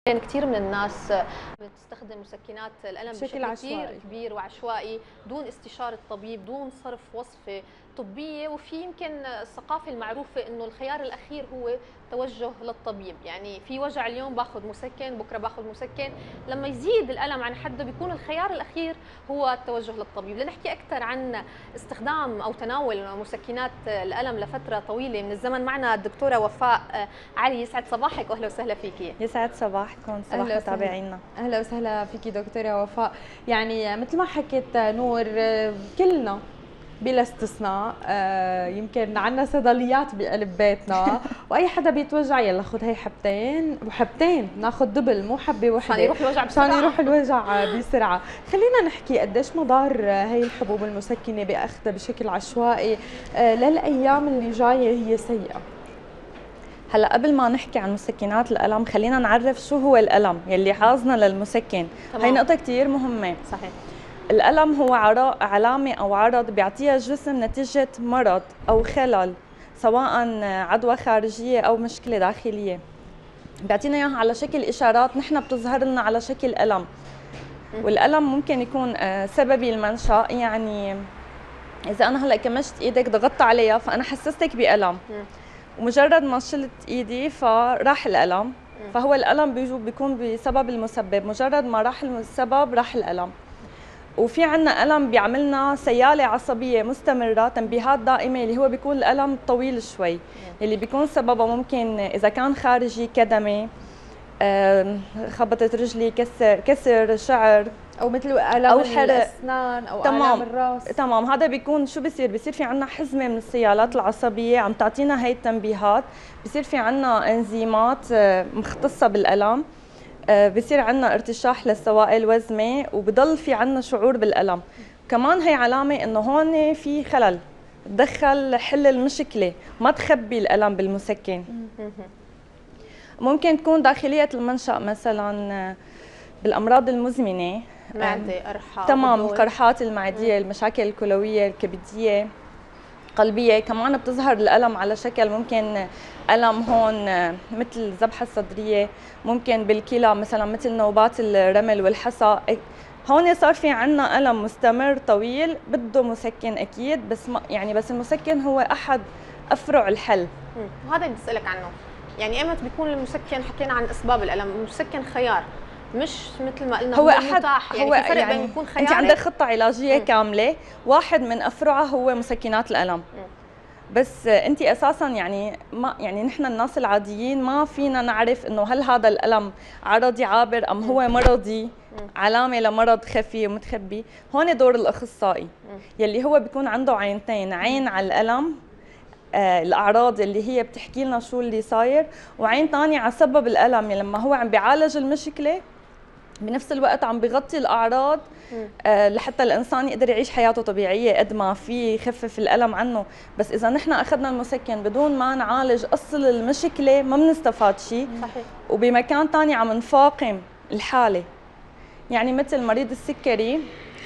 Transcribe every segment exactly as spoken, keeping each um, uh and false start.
يعني كثير من الناس بتستخدم مسكنات الألم بشكل بشكل كثير عشوائي. كبير وعشوائي دون استشارة طبيب، دون صرف وصفة طبية، وفي يمكن الثقافة المعروفة إنه الخيار الأخير هو توجه للطبيب. يعني في وجع اليوم باخذ مسكن، بكره باخذ مسكن، لما يزيد الألم عن حده بيكون الخيار الأخير هو التوجه للطبيب. لنحكي أكثر عن استخدام أو تناول مسكنات الألم لفترة طويلة من الزمن معنا الدكتورة وفاء علي. يسعد صباحك واهلا وسهلا فيكي. يسعد صباحكم، صباح متابعينا. اهلا وسهلا فيكي دكتوره وفاء. يعني مثل ما حكيت نور، كلنا بلا استثناء آه يمكن عندنا صيدليات بقلب بيتنا واي حدا بيتوجع يلا خذ هي حبتين وحبتين، ناخذ دبل مو حبه وحده عشان يروح الوجع بسرعه، عشان يروح الوجع بسرعه. خلينا نحكي قديش مضار هي الحبوب المسكنه باخذها بشكل عشوائي آه للايام اللي جايه هي سيئه. هلا قبل ما نحكي عن مسكنات الألم خلينا نعرف شو هو الألم يلي حازنا للمسكن. هي نقطة كثير مهمة. صحيح. الألم هو علامة أو عرض بيعطيها الجسم نتيجة مرض أو خلل، سواء عدوى خارجية أو مشكلة داخلية. بيعطينا إياها على شكل إشارات نحن بتظهر لنا على شكل ألم. والألم ممكن يكون سببي المنشأ، يعني إذا أنا هلا كمشت إيدك ضغطت عليها فأنا حسستك بألم، ومجرد ما شلت ايدي فراح الالم، فهو الالم بيجو بيكون بسبب المسبب، مجرد ما راح السبب راح الالم. وفي عندنا الم بيعملنا سياله عصبيه مستمره، تنبيهات دائمه، اللي هو بيكون الالم طويل شوي، اللي بيكون سببه ممكن اذا كان خارجي كدمه، خبطت رجلي، كسر كسر شعر، او مثل الام او حرق الاسنان او الام الراس. تمام. هذا بيكون شو بصير؟ بصير في عندنا حزمه من السيالات العصبيه عم تعطينا هي التنبيهات، بصير في عندنا انزيمات مختصه بالالم، بصير عندنا ارتشاح للسوائل الوزمه، وبضل في عندنا شعور بالالم. كمان هي علامه انه هون في خلل، تدخل حل المشكله، ما تخبي الالم بالمسكن. ممكن تكون داخليه المنشأ، مثلا بالامراض المزمنه، معدة، قرحة، تمام، القرحات المعدية، المشاكل الكلوية، الكبدية، قلبية. كمان بتظهر الألم على شكل ممكن ألم هون مثل الذبحة الصدرية، ممكن بالكلى مثلا مثل نوبات الرمل والحصى. هون صار في عنا ألم مستمر طويل بده مسكن أكيد، بس ما يعني بس المسكن هو أحد أفرع الحل. وهذا اللي بدي أسألك عنه، يعني ايمت بيكون المسكن، حكينا عن أسباب الألم، المسكن خيار مش مثل ما قلنا هو, هو احد متاح. يعني هو في فرق يعني بين يكون خياري، انت عندك خطه علاجيه مم. كامله، واحد من افرعها هو مسكنات الالم. مم. بس انت اساسا يعني ما يعني نحن الناس العاديين ما فينا نعرف انه هل هذا الالم عرضي عابر ام هو مرضي، مم. علامه لمرض خفي ومتخبي. هون دور الاخصائي، مم. يلي هو بيكون عنده عينتين، عين على الالم، آه الاعراض اللي هي بتحكي لنا شو اللي صاير، وعين ثانيه على سبب الالم، يعني لما هو عم بيعالج المشكله بنفس الوقت عم بيغطي الاعراض آه لحتى الانسان يقدر يعيش حياته طبيعيه قد ما في، يخفف الالم عنه. بس اذا نحن اخذنا المسكن بدون ما نعالج اصل المشكله ما بنستفاد شيء. صحيح. وبمكان ثاني عم نفاقم الحاله، يعني مثل مريض السكري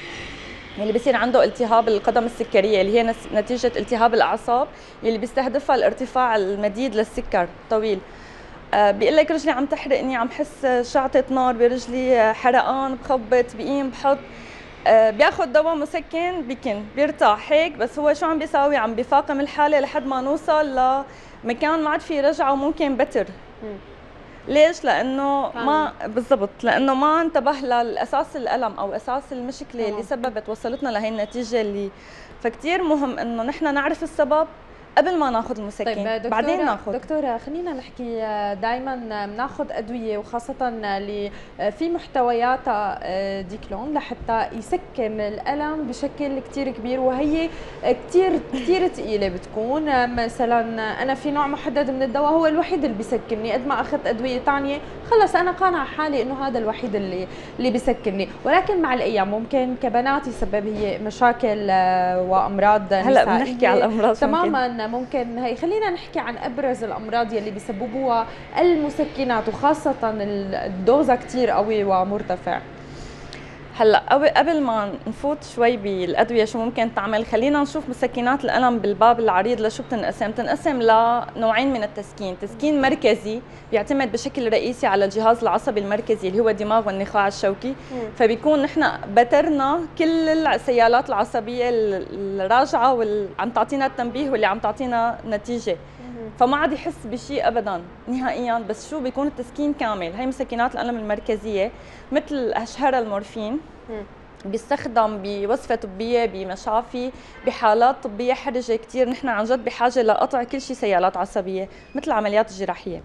اللي بيصير عنده التهاب القدم السكريه، اللي هي نتيجه التهاب الاعصاب اللي بيستهدفها الارتفاع المديد للسكر طويل. آه بيقول لك رجلي عم تحرقني، عم حس شعطة نار برجلي، حرقان، بخبط، بقيم، بحط، آه بياخذ دواء مسكن بكن بيرتاح هيك. بس هو شو عم بيساوي؟ عم بيفاقم الحالة لحد ما نوصل لمكان ما عاد في رجعة وممكن بتر. ليش؟ لانه ما بالضبط، لانه ما انتبه للاساس الالم او اساس المشكله اللي سببت وصلتنا لهي النتيجه. اللي فكتير مهم انه نحن نعرف السبب قبل ما ناخذ المسكن. طيب دكتورة بعدين ناخذ. دكتوره خلينا نحكي، دائما بناخذ ادويه وخاصه اللي في محتوياتها ديكلون لحتى يسكن الالم بشكل كثير كبير، وهي كثير كثير ثقيله بتكون. مثلا انا في نوع محدد من الدواء هو الوحيد اللي بيسكنني، قد ما اخذت ادويه ثانيه خلص انا قانعه حالي انه هذا الوحيد اللي اللي بيسكنني. ولكن مع الايام ممكن كبنات يسبب هي مشاكل وامراض نسائيه. هلا بنحكي على الامراض تماما. ممكن هي خلينا نحكي عن ابرز الامراض يلي بيسببوها المسكنات، وخاصه الدوزه كثير قوي ومرتفع. هلا قبل ما نفوت شوي بالادويه شو ممكن تعمل، خلينا نشوف مسكنات الالم بالباب العريض لشو بتنقسم. بتنقسم لنوعين من التسكين، تسكين مركزي بيعتمد بشكل رئيسي على الجهاز العصبي المركزي اللي هو الدماغ والنخاع الشوكي، فبيكون نحن بترنا كل السيالات العصبيه الراجعه واللي عم تعطينا التنبيه واللي عم تعطينا نتيجه، فما عاد يحس بشيء ابدا نهائيا. بس شو بيكون التسكين كامل. هي مسكنات الالم المركزيه مثل اشهرها المورفين، بيستخدم بوصفه طبيه بمشافي بحالات طبيه حرجه كثير، نحن عن جد بحاجه لقطع كل شيء سيالات عصبيه مثل العمليات الجراحيه،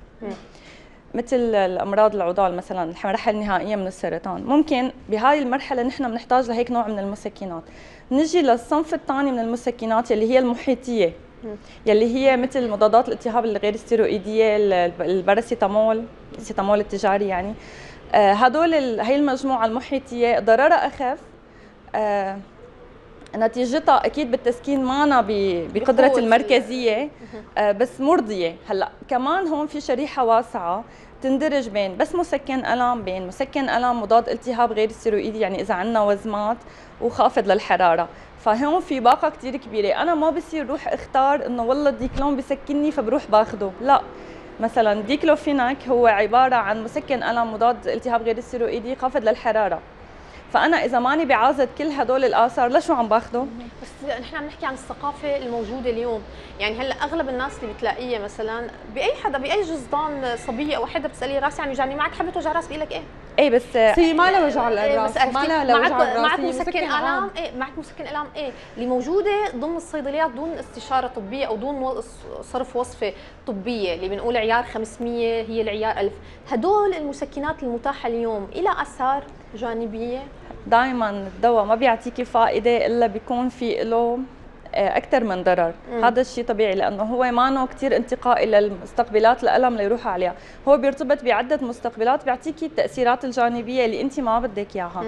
مثل الامراض العضال مثلا، المراحل النهائيه من السرطان. ممكن بهاي المرحله نحن بنحتاج لهيك نوع من المسكنات. نجي للصنف الثاني من المسكنات اللي هي المحيطيه، يلي هي مثل مضادات الالتهاب الغير ستيروئيديه، الباراسيتامول، السيتامول التجاري يعني. آه هدول هي المجموعه المحيطيه ضررها اخف، آه نتيجتها اكيد بالتسكين معنا بقدره المركزيه، آه بس مرضيه. هلا كمان هون في شريحه واسعه تندرج بين بس مسكن الم، بين مسكن الم مضاد التهاب غير ستيروئيدي، يعني اذا عندنا وزمات وخافض للحراره. فهون في باقه كثير كبيره. انا ما بصير روح اختار انه والله الديكلون بسكنني فبروح باخده، لا. مثلا ديكلوفيناك هو عباره عن مسكن الم مضاد التهاب غير ستيروئيدي خافض للحراره، فانا اذا ماني بعازت كل هدول الاثار لشو عم باخده؟ بس نحن عم نحكي عن الثقافه الموجوده اليوم. يعني هلا اغلب الناس اللي بتلاقيها مثلا باي حدا باي جزدان صبيه او حدا بتساليه راسي عم يوجعني، معك حبه وجع راس بيقول لك ايه؟ ايه بس هي ما لها وجع الراس، إيه ما لها وجع الراس، معك مسكن الام، ايه معك مسكن الام، ايه اللي موجوده ضمن الصيدليات دون استشاره طبيه او دون صرف وصفه طبيه، اللي بنقول عيار خمسمية هي العيار ألف. هدول المسكنات المتاحه اليوم إلها اثار جانبيه؟ دائما الدواء ما بيعطيكي فائده الا بيكون في له اكثر من ضرر. مم. هذا الشيء طبيعي لانه هو ما كثير انتقائي للمستقبلات الالم ليروح عليها، هو بيرتبط بعده مستقبلات بيعطيكي التاثيرات الجانبيه اللي انت ما بدك اياها.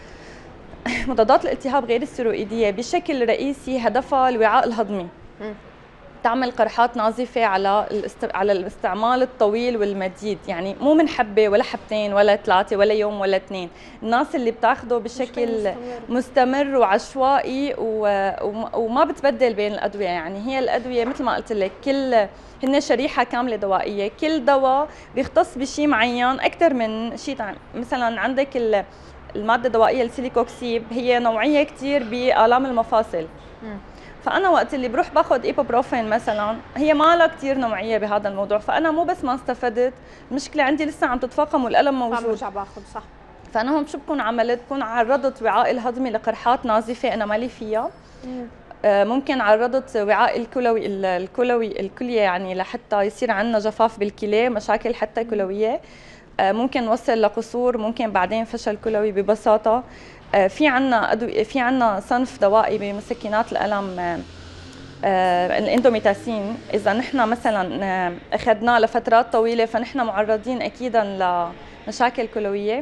مضادات الالتهاب غير الستيروئيديه بشكل رئيسي هدفها الوعاء الهضمي. مم. تعمل قرحات نازفه على الاست... على الاستعمال الطويل والمديد، يعني مو من حبه ولا حبتين ولا ثلاثه ولا يوم ولا اثنين، الناس اللي بتاخده بشكل مستمر, مستمر وعشوائي و... وما بتبدل بين الادويه. يعني هي الادويه مثل ما قلت لك كل هن شريحه كامله دوائيه، كل دواء بيختص بشيء معين اكثر من شيء. مثلا عندك الماده الدوائيه السيليكوكسيب هي نوعيه كثير بالام المفاصل. م. فانا وقت اللي بروح باخذ ايبوبروفين مثلا هي ما لها كثير نوعيه بهذا الموضوع، فانا مو بس ما استفدت، المشكله عندي لسه عم تتفاقم والالم موجود، فبرجع باخذ. صح. فانا هون شو بكون عملت؟ بكون عرضت وعائي الهضمي لقرحات نازفه انا مالي فيها. آه ممكن عرضت وعاء الكلوي الكلوي الكليه يعني لحتى يصير عندنا جفاف بالكلى، مشاكل حتى كلويه. آه ممكن نوصل لقصور، ممكن بعدين فشل كلوي ببساطه. في عنا أدو... في عنا صنف دوائي بمسكنات الالم آه الاندوميتاسين، اذا نحن مثلا آه اخذناه لفترات طويله فنحن معرضين اكيدا لمشاكل كلويه.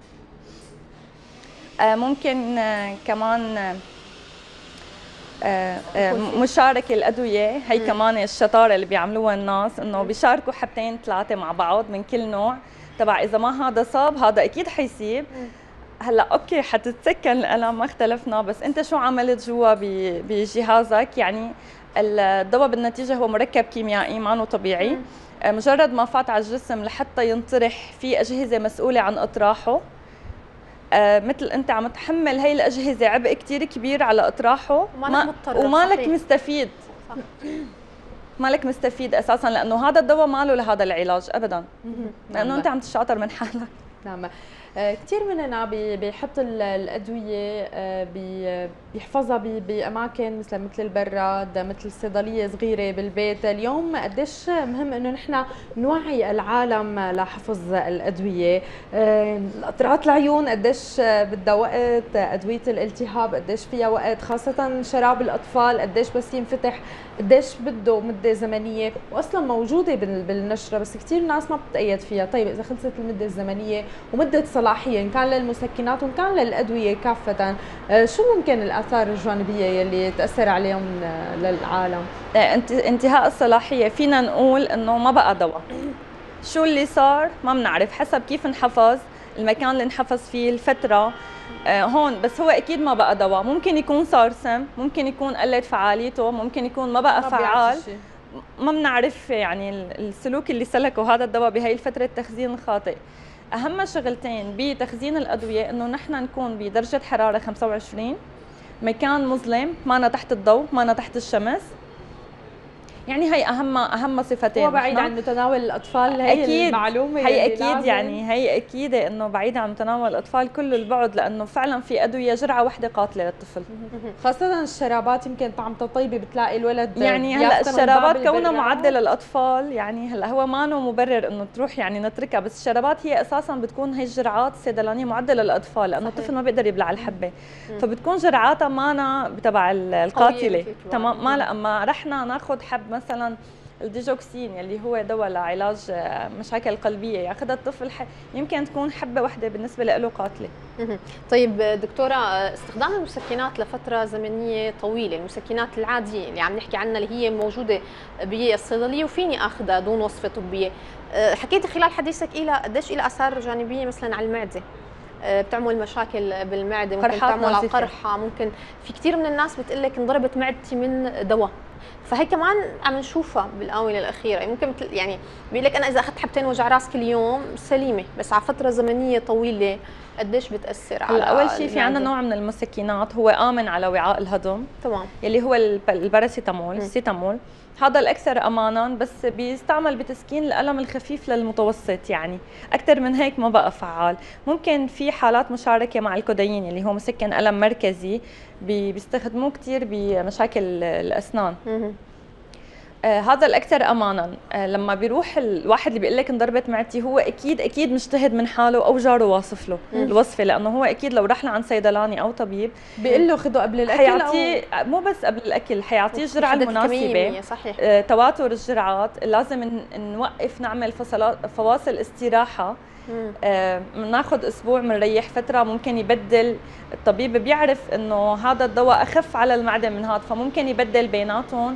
آه ممكن آه كمان آه آه مشاركه الادويه، هي كمان الشطاره اللي بيعملوها الناس انه بيشاركوا حبتين ثلاثه مع بعض من كل نوع تبع، اذا ما هذا صاب هذا اكيد حيصيب. هلا اوكي حتتسكن الالم ما اختلفنا، بس انت شو عملت جوا بجهازك؟ يعني الدواء بالنتيجه هو مركب كيميائي ما طبيعي. مم. مجرد ما فات على الجسم لحتى ينطرح في اجهزه مسؤوله عن اطراحه. آه مثل انت عم تحمل هي الاجهزه عبء كثير كبير على اطراحه ما ومالك مستفيد. صح. مالك مستفيد اساسا لانه هذا الدواء ما له لهذا العلاج ابدا، لانه انت عم تشاطر من حالك. نعم. كثير مننا بيحط الادويه بيحفظها باماكن مثل مثل البراد، مثل صيدليه صغيره بالبيت. اليوم قديش مهم انه نحن نوعي العالم لحفظ الادويه. قطرات العيون قديش بدها وقت، ادويه الالتهاب قديش فيها وقت، خاصه شراب الاطفال قديش بس ينفتح قديش بده مده زمنيه، واصلا موجوده بالنشره بس كثير ناس ما بتتأيد فيها. طيب اذا خلصت المده الزمنيه ومده صلاحيه ان كان للمسكنات وان كان للادويه كافه، شو ممكن الاثار الجانبيه يلي تاثر عليهم للعالم؟ انتهاء الصلاحيه فينا نقول انه ما بقى دواء. شو اللي صار ما بنعرف، حسب كيف انحفظ، المكان اللي انحفظ فيه، الفتره، آه هون بس هو اكيد ما بقى دواء، ممكن يكون صار سم، ممكن يكون قلت فعاليته، ممكن يكون ما بقى ما فعال، بيعطي شي. ما بنعرف يعني السلوك اللي سلكه هذا الدواء بهي الفتره التخزين الخاطئ. اهم شغلتين بتخزين الادويه انه نحن نكون بدرجه حراره خمسة وعشرين، مكان مظلم، مانا تحت الضوء، مانا تحت الشمس، يعني هي اهم اهم صفتين. هو بعيد عن متناول الاطفال، هي أكيد المعلومه هي اللي اكيد لازم. يعني هي اكيد انه بعيد عن متناول الاطفال كل البعد، لانه فعلا في ادويه جرعه واحده قاتله للطفل. خاصه الشرابات يمكن طعمتها طيبه بتلاقي الولد يعني هلا الشرابات كونها معدله للاطفال، يعني هلا هو ما انه مبرر انه تروح يعني نتركها، بس الشرابات هي اساسا بتكون هي الجرعات الصيدلانيه معدله للاطفال، لانه الطفل ما بيقدر يبلع الحبه، فبتكون جرعاتها مانا تبع القاتله. تمام. ما لما رحنا ناخذ حب مثلا الديجوكسين يلي هو دواء لعلاج مشاكل قلبيه ياخذها الطفل، يمكن تكون حبه واحده بالنسبه له قاتله. طيب دكتوره، استخدام المسكنات لفتره زمنيه طويله، المسكنات العاديه اللي عم نحكي عنها اللي هي موجوده بالصيدليه وفيني اخذها دون وصفه طبيه، حكيتي خلال حديثك إلى قديش لها اثار جانبيه مثلا على المعده، بتعمل مشاكل بالمعده، ممكن تعمل على قرحه، ممكن في كثير من الناس بتقول لك انضربت معدتي من دواء، فهي كمان عم نشوفها بالاونه الاخيره، ممكن يعني بيقول لك انا اذا اخذت حبتين وجع راس كل يوم سليمه، بس على فتره زمنيه طويله قديش بتاثر على اول شيء في عندنا نوع من المسكنات هو امن على وعاء الهضم، تمام، يلي هو الباراسيتامول، السيتامول، هذا الاكثر امانا، بس بيستعمل بتسكين الالم الخفيف للمتوسط، يعني اكثر من هيك ما بقى فعال. ممكن في حالات مشاركه مع الكودايين اللي هو مسكن الم مركزي بيستخدموه كثير بمشاكل الاسنان. آه هذا الاكثر امانا. آه لما بيروح الواحد اللي بيقول لك انضربت معدتي، هو اكيد اكيد مجتهد من حاله او جاره واصف له مم. الوصفه، لانه هو اكيد لو رح لعند صيدلاني او طبيب بيقول له خذه قبل الاكل، حيعطيه أو... مو بس قبل الاكل، حيعطيه الجرعه المناسبه. صحيح. آه تواتر الجرعات، لازم نوقف نعمل فصلات فواصل استراحه، آه ناخذ اسبوع بنريح فتره، ممكن يبدل الطبيب بيعرف انه هذا الدواء اخف على المعده من هذا، فممكن يبدل بيناتهم.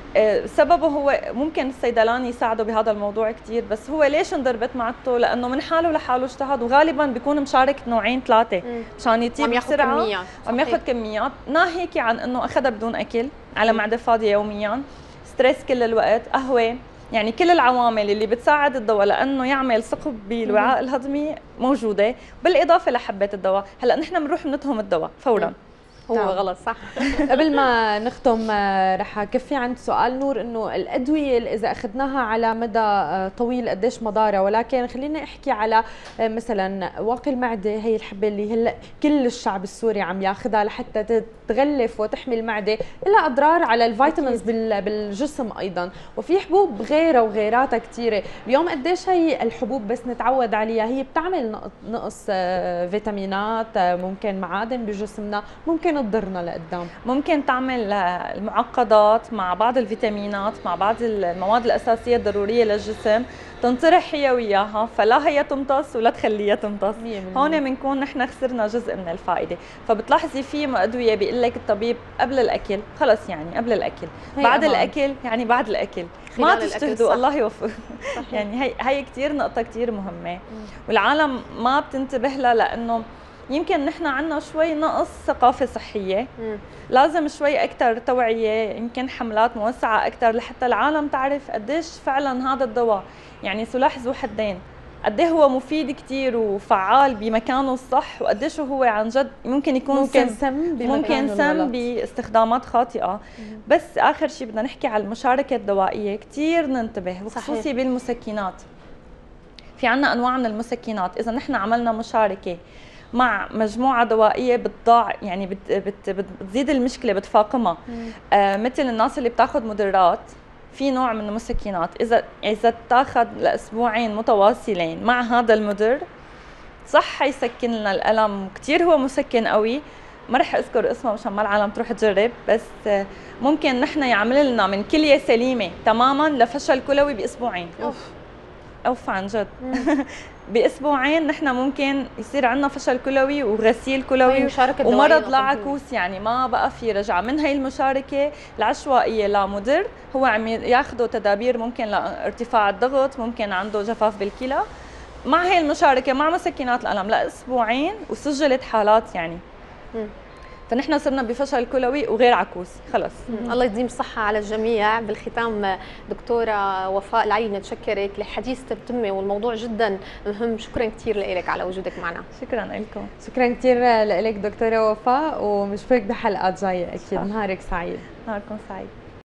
سببه هو ممكن الصيدلاني يساعده بهذا الموضوع كثير، بس هو ليش انضربت معدته؟ لانه من حاله لحاله اجتهد، وغالبا بيكون مشارك نوعين ثلاثه مشان يطيب بسرعه، عم ياخذ كميات، ناهيك عن انه اخذها بدون اكل على معده فاضيه يوميا، ستريس كل الوقت، قهوه، يعني كل العوامل اللي بتساعد الدواء لانه يعمل ثقب بالوعاء الهضمي موجوده، بالاضافه لحبه الدواء. هلا نحن بنروح بنتهم الدواء فورا، هو نعم. غلط صح. قبل ما نختم رح كفي عند سؤال نور، انه الادويه اللي اذا اخذناها على مدى طويل قديش مضارها، ولكن خلينا احكي على مثلا واقي المعده، هي الحبه اللي هلا كل الشعب السوري عم ياخذها لحتى تغلف وتحمي المعده، لها اضرار على الفيتامينز بالجسم ايضا، وفي حبوب غيرها وغيراتها كثيره. اليوم قديش هي الحبوب بس نتعود عليها هي بتعمل نقص فيتامينات، ممكن معادن بجسمنا، ممكن تضرنا لقدام، ممكن تعمل المعقدات مع بعض الفيتامينات مع بعض المواد الاساسيه الضروريه للجسم، تنطرح هي وياها، فلا هي تمتص ولا تخليها تمتص. هون بنكون نحن خسرنا جزء من الفائده. فبتلاحظي في ادويه بيقول لك الطبيب قبل الاكل، خلص يعني قبل الاكل، بعد أمان. الاكل يعني بعد الاكل، ما تجتهدوا الله يوفق. يعني هي هي كثير نقطه كثير مهمه، والعالم ما بتنتبه لها، لانه يمكن نحن عندنا شوي نقص ثقافة صحية، مم. لازم شوي أكثر توعية، يمكن حملات موسعة أكثر لحتى العالم تعرف قديش فعلا هذا الدواء يعني سلاح ذو حدين، قديه هو مفيد كثير وفعال بمكانه الصح، وقديش هو عن جد ممكن يكون ممكن سم ممكن سم باستخدامات خاطئة. مم. بس آخر شيء بدنا نحكي على المشاركة الدوائية، كثير ننتبه، وخصوصي بالمسكنات. في عنا أنواع من المسكنات، إذا نحن عملنا مشاركة مع مجموعه دوائيه بتضاع، يعني بت بت بتزيد المشكله، بتفاقمها. آه مثل الناس اللي بتاخذ مدرات، في نوع من المسكنات اذا اذا تاخذ لاسبوعين متواصلين مع هذا المدر، صح حيسكن لنا الالم، كثير هو مسكن قوي، ما رح اذكر اسمه مشان ما العالم تروح تجرب، بس آه ممكن نحن يعمل لنا من كليه سليمه تماما لفشل كلوي باسبوعين. اوف اوف عن جد. باسبوعين نحن ممكن يصير عندنا فشل كلوي وغسيل كلوي ومرض لاعكوس، يعني ما بقى في رجعه من هي المشاركه العشوائيه لمدر هو عم ياخذوا تدابير، ممكن لارتفاع الضغط، ممكن عنده جفاف بالكلى، مع هي المشاركه مع مسكنات الالم لاسبوعين وسجلت حالات يعني. م. فنحن صرنا بفشل كلوي وغير عكوس خلص. الله يديم الصحة على الجميع. بالختام دكتورة وفاء العلي نتشكرك لحديث ترتمي والموضوع جدا مهم. شكرا كثير لك على وجودك معنا. شكرا لكم. شكرا كثير لك دكتورة وفاء، وبنشوفك بحلقات جاية اكيد. نهارك سعيد. نهاركم سعيد.